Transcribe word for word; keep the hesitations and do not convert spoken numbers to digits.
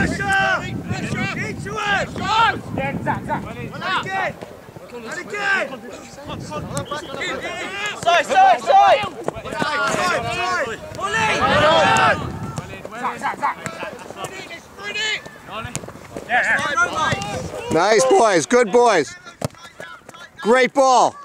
Side, side, side! Nice boys, good boys. Great ball.